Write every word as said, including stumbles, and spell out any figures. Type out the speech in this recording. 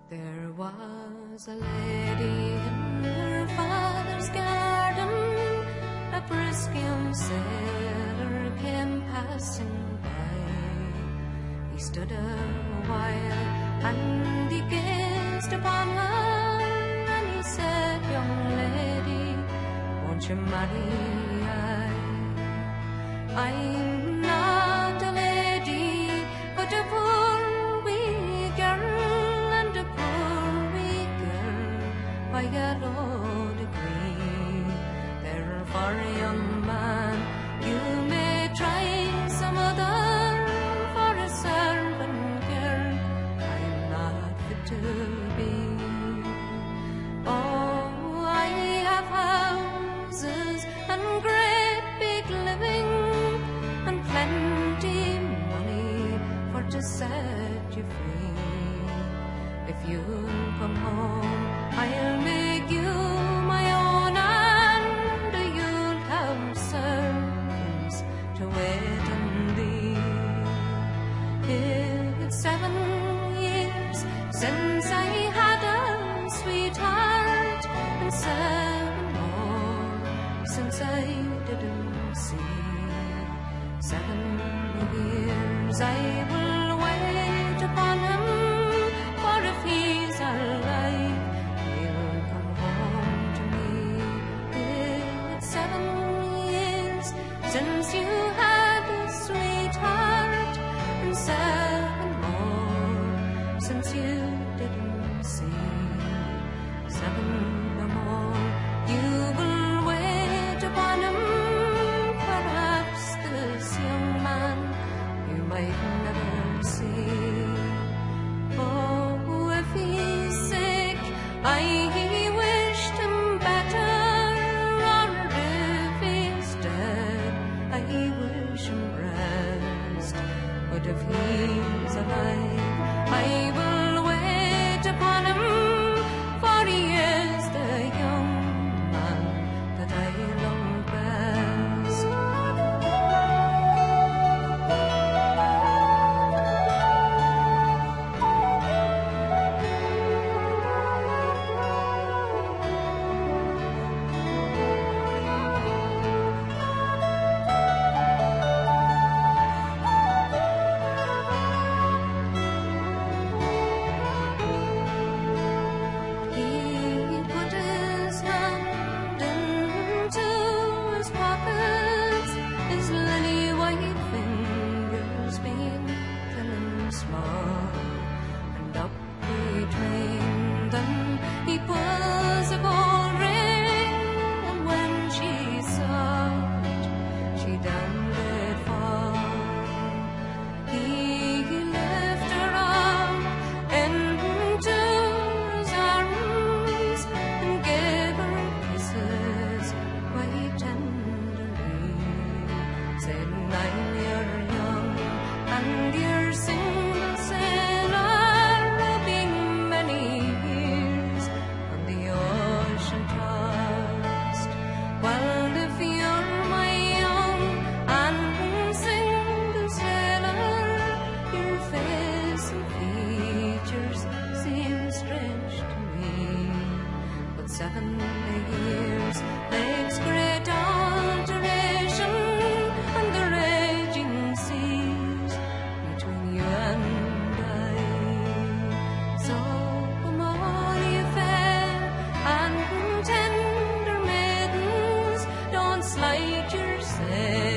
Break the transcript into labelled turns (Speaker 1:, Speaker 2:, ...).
Speaker 1: There was a lady in her father's garden, a brisk young sailor came passing by. He stood a while and he gazed upon her, and he said, "Young lady, won't you marry I? I'm not a lady, but a poor wee girl, and a poor wee girl by a low degree. Therefore, young man, you may try some other for a servant girl. I'm not fit to be. Oh, I have houses and great big living, and plenty money for to set you free. If you come home, I'll make you my own, and you'll have servants to wait on thee. It's seven years since I had a sweetheart, and seven more since I didn't see. Seven years I will wait upon him, for if he's alive, he'll come home to me. It's seven years since you had a sweetheart, and seven more since you didn't see. Seven or more you will wait upon him. Perhaps this young man you might never see. Oh, if he's sick, I wished him better, or if he's dead, I wish him rest. But if he's alive, I will wait upon him, for he is the young man that I love best. He put his hand into his pockets, his lily white fingers being thin and small, and up between them he pulls a gold ring, and when she saw it, she down did fall. He lifted her up into his arms, and gave her kisses quite tenderly, said, "Now you're young, and you're single sailor, being many years on the ocean tossed. Well, if you're my young and single sailor, your face and features seem strange to me. But seven years makes great alteration, and the raging seas between you and I. So come all you fair and tender maidens, don't slide your sail